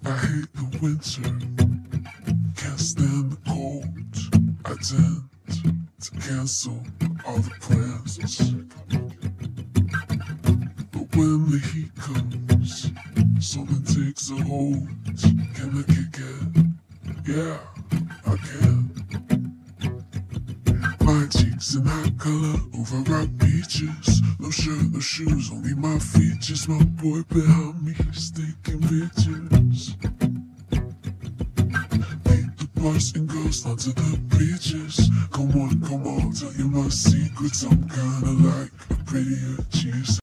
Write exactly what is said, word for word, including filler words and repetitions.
I hate the winter, can't stand the cold. I tend to cancel all the plans. But when the heat comes, something takes a hold. Can I kick it? Yeah, I can. My cheeks in hot color over rock beaches. No shirt, no shoes, only my features. My boy behind me, he's taking pictures. Lead the boys and girls onto the beaches. Come on, come on, tell you my secrets. I'm kinda like a prettier cheese.